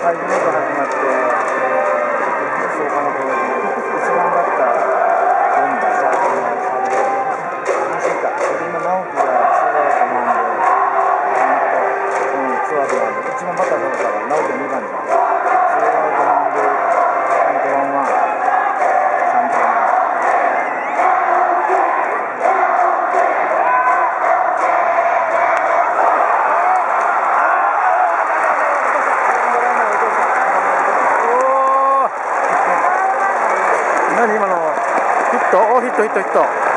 始まって、そうかの通り、一番バッター、4番、3か、今、直樹がツーアウトなんで、ツーアウトなんで、一番バッター取れたら、直樹2番じゃん。ツーアウトなんで、ワンワン、3点。何今のヒット？ヒット。